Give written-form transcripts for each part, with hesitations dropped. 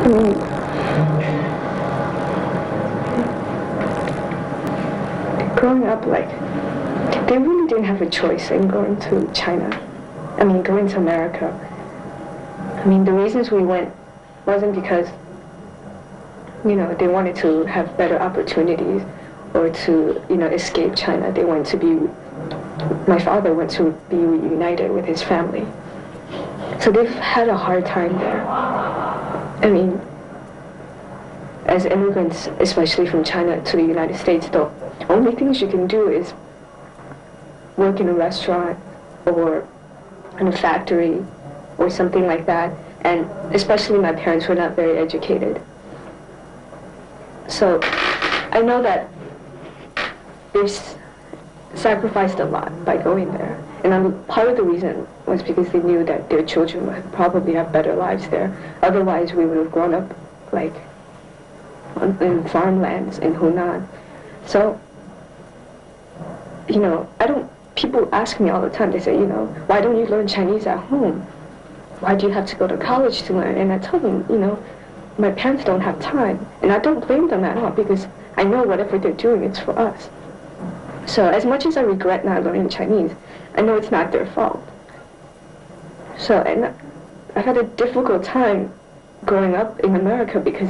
I mean, growing up, like, they really didn't have a choice in going to China. I mean, going to America. I mean, the reasons we went wasn't because, you know, they wanted to have better opportunities or to, you know, escape China. They went to be, my father went to be reunited with his family. So they've had a hard time there. I mean, as immigrants, especially from China to the United States, the only things you can do is work in a restaurant or in a factory or something like that. And especially my parents were not very educated. So I know that they've sacrificed a lot by going there. And part of the reason was because they knew that their children would probably have better lives there. Otherwise, we would have grown up like in farmlands in Hunan. So, you know, people ask me all the time, they say, you know, why don't you learn Chinese at home? Why do you have to go to college to learn? And I tell them, you know, my parents don't have time. And I don't blame them at all because I know whatever they're doing, it's for us. So as much as I regret not learning Chinese, I know it's not their fault. So, and I've had a difficult time growing up in America because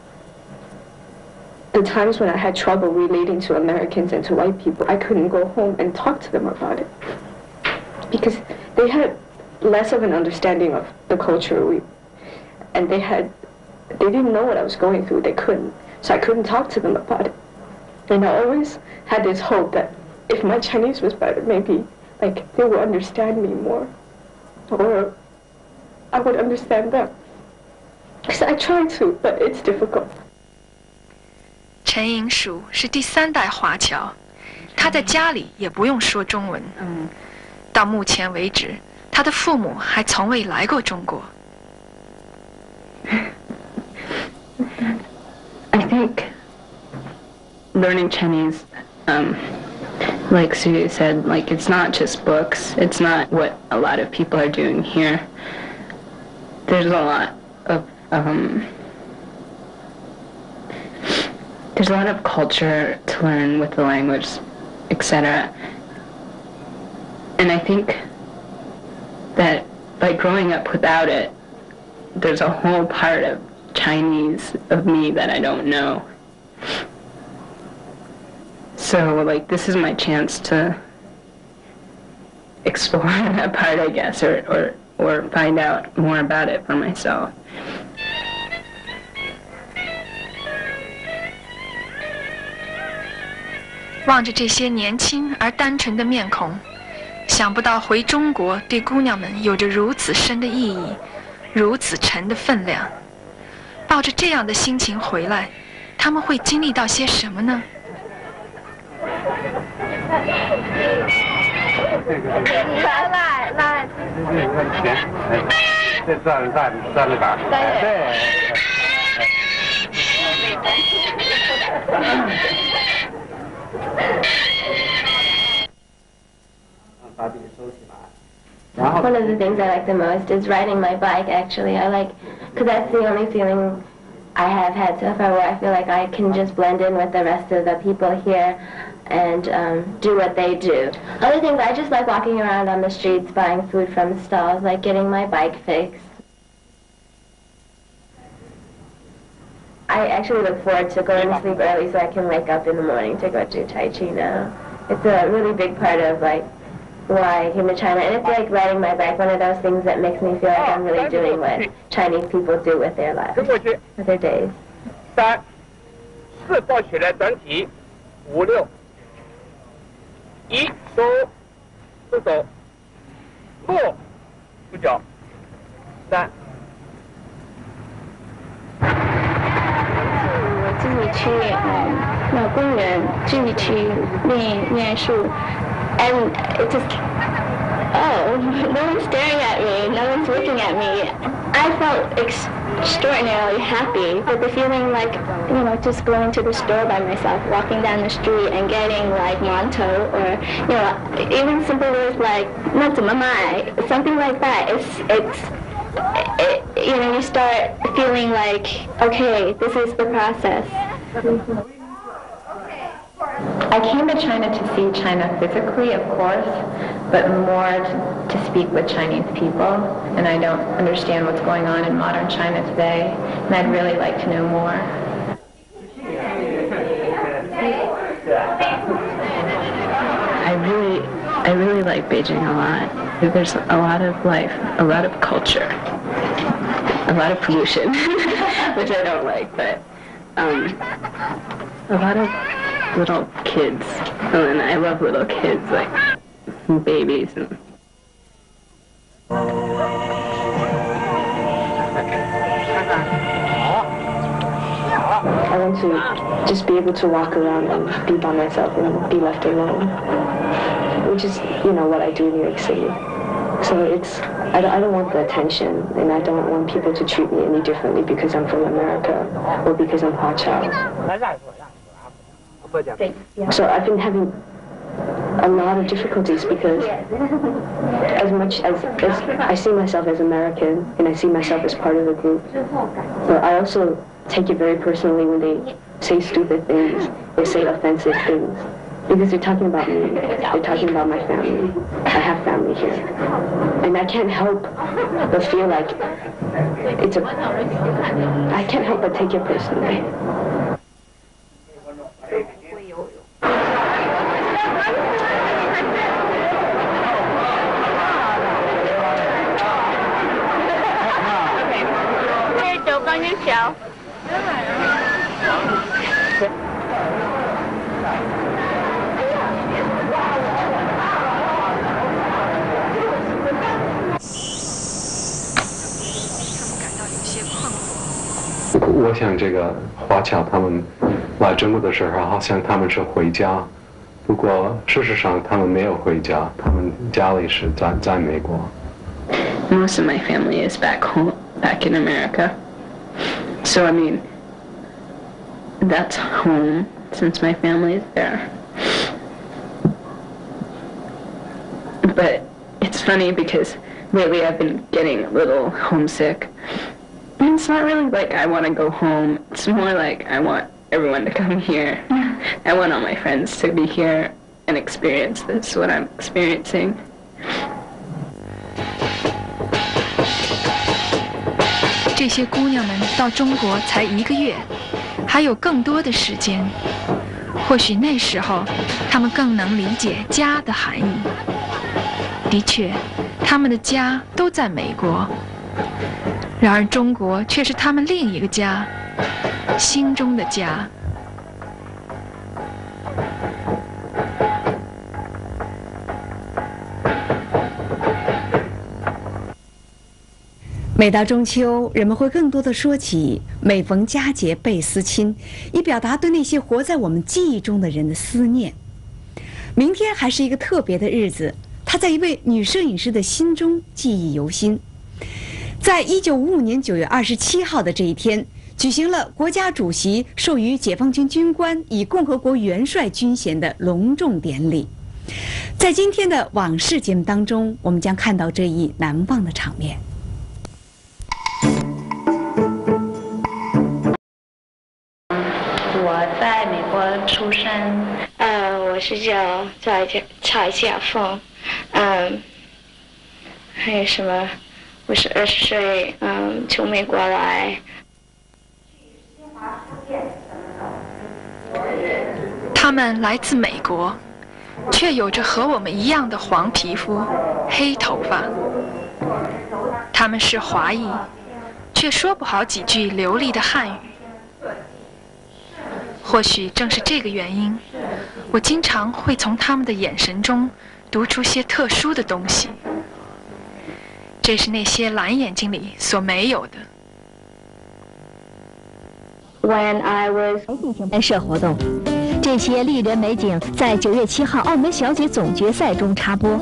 the times when I had trouble relating to Americans and to white people, I couldn't go home and talk to them about it. Because they had less of an understanding of the culture and they didn't know what I was going through, they couldn't. So I couldn't talk to them about it. And I always had this hope that if my Chinese was better, maybe like they would understand me more, or I would understand them. Because I try to, but it's difficult. 陈莹淑是第3代华侨，她在家里也不用说中文。到目前为止，她的父母还从未来过中国。 I think learning Chinese, like Sue said, like it's not just books. It's not what a lot of people are doing here. There's a lot of culture to learn with the language, etc. And I think that by growing up without it, there's a whole part of Chinese of me that I don't know. So, like, this is my chance to explore that part, I guess, or find out more about it for myself. 望着这些年轻而单纯的面孔，想不到回中国对姑娘们有着如此深的意义，如此沉的分量。抱着这样的心情回来，他们会经历到些什么呢？ 来，这站着打，对。把笔收起来。 One of the things I like the most is riding my bike, actually. Because that's the only feeling I have had so far where I feel like I can just blend in with the rest of the people here and do what they do. Other things, I just like walking around on the streets, buying food from stalls, like getting my bike fixed. I actually look forward to going to sleep early so I can wake up in the morning to go do Tai Chi now. It's a really big part of why I came to China, and it's like riding my bike, one of those things that makes me feel like I'm really doing what Chinese people do with their lives, with their days. 3、4抱起来转体，5、6，1收，收手，4出脚，3。 我自己去老公园自己去念书。And it just, no one's staring at me, no one's looking at me. I felt extraordinarily happy, but the feeling like, you know, just going to the store by myself, walking down the street and getting like mantou or, you know, even simple words like 那怎么买, something like that. you start feeling like, okay, this is the process. I came to China to see China physically, of course, but more to speak with Chinese people. And I don't understand what's going on in modern China today, and I'd really like to know more. I really like Beijing a lot. There's a lot of life, a lot of culture, a lot of pollution, which I don't like, but a lot of little kids. Oh, and I love little kids, like babies. And I want to just be able to walk around and be by myself and be left alone, which is, what I do in New York City. So I don't want the attention, and I don't want people to treat me any differently because I'm from America or because I'm Hua-Chao. So I've been having a lot of difficulties because as much as I see myself as American and I see myself as part of the group, but I also take it very personally when they say stupid things, they say offensive things, because they're talking about me, they're talking about my family. I have family here. And I can't help but feel like I can't help but take it personally. 我想这个华侨他们来中国的时候，好像他们是回家，不过事实上他们没有回家，他们家里是在美国。 Most of my family is back home, back in America. So I mean, that's home since my family is there. But it's funny because lately I've been getting a little homesick. And it's not really like I want to go home. It's more like I want everyone to come here. I want all my friends to be here and experience this, what I'm experiencing. 这些姑娘们到中国才1个月，还有更多的时间。或许那时候，她们更能理解家的含义。的确，她们的家都在美国。然而，中国却是他们另一个家，心中的家。 每到中秋，人们会更多的说起每逢佳节倍思亲，以表达对那些活在我们记忆中的人的思念。明天还是一个特别的日子，它在一位女摄影师的心中记忆犹新。在1955年9月27号的这一天，举行了国家主席授予解放军军官以共和国元帅军衔的隆重典礼。在今天的往事节目当中，我们将看到这一难忘的场面。 我在美国出生，我是叫蔡夏凤，还有什么？我是20岁，从美国来。 他们来自美国，却有着和我们一样的黄皮肤、黑头发。他们是华裔，却说不好几句流利的汉语。或许正是这个原因，我经常会从他们的眼神中读出些特殊的东西。这是那些蓝眼睛里所没有的。 When I was 拍摄活动，这些丽人美景在9月7号澳门小姐总决赛中插播。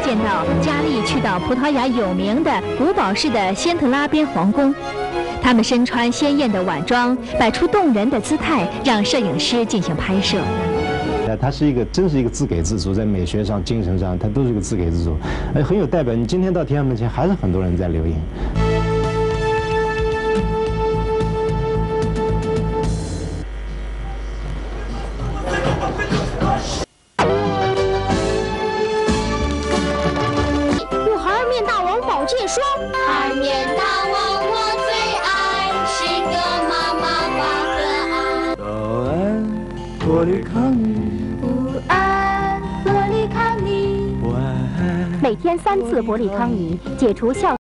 见到佳丽去到葡萄牙有名的古堡式的仙特拉边皇宫，他们身穿鲜艳的晚装，摆出动人的姿态，让摄影师进行拍摄。 他真是一个自给自足，在美学上、精神上，他都是一个自给自足，很有代表。你今天到天安门前，还是很多人在留影。 用孩儿面大王保健霜。 孩儿面大王我最爱，是个妈妈把可爱。 早安，波利康尼。 午安，波利康尼。 晚安。 每天3次伯利康尼，解除哮。